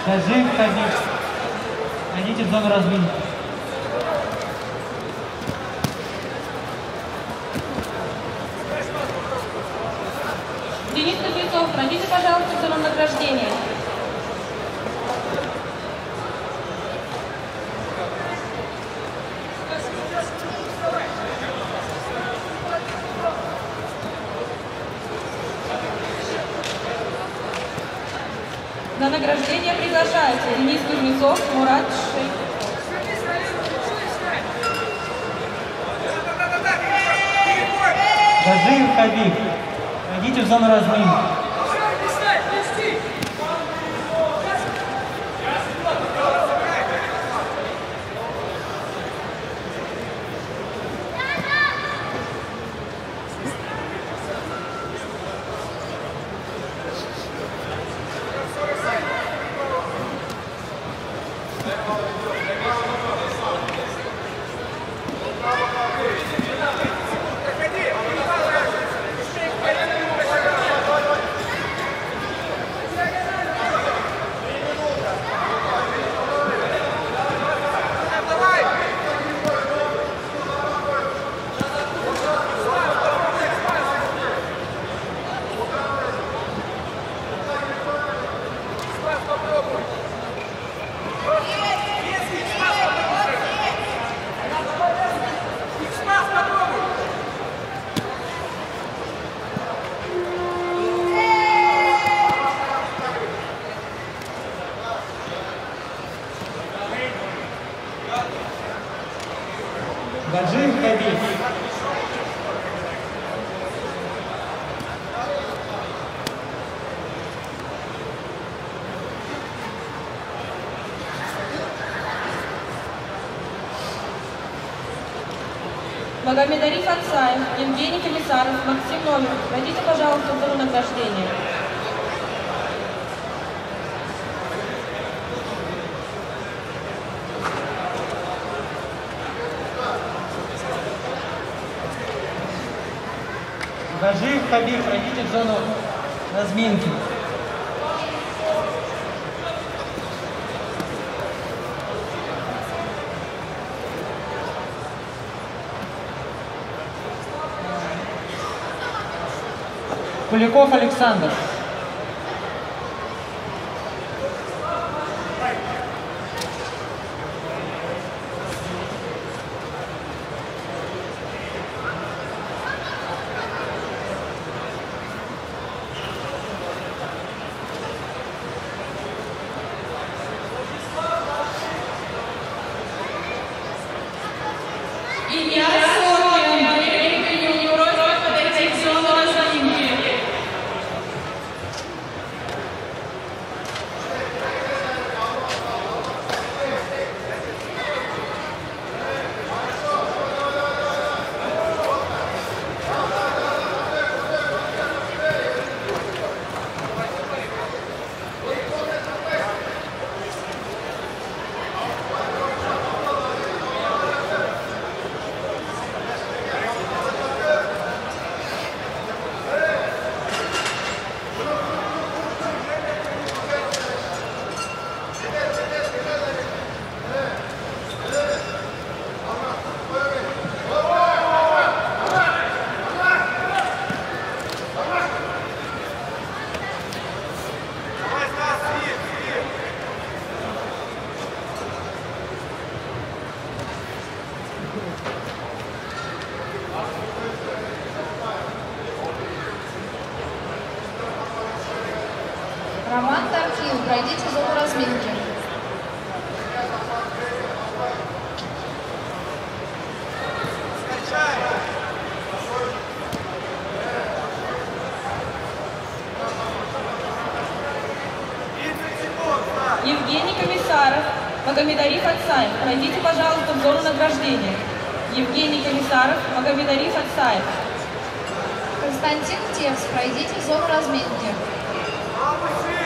Гажиев Хабиб. Пройдите в зону разминки. Денис Кузнецов, пройдите, пожалуйста, в зону награждения. На награждение приглашается Денис Кузнецов, Мурат Шейх. Гажиев Хабиб. Пройдите в зону разминки. Гажиев Хабиб. Магомедариф Аксаев, Евгений Комиссаров, Максим Номеров. Пройдите, пожалуйста, в зону награждения. Гажиев Хабиб, пройдите в зону разминки. Куликов Александр. Илья Сокин, не просит подойти в зону разминки. Роман Таркиев, пройдите зону разминки. Евгений Комиссаров, Магомедариф Аксаев. Пройдите, пожалуйста, в зону награждения. Евгений Комиссаров, Магомедариф Аксаев. Константин Тевс, пройдите в зону разминки.